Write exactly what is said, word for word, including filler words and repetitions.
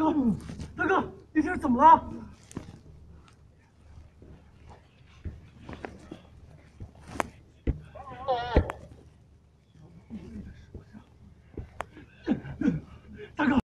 大哥，大哥，你这是怎么了？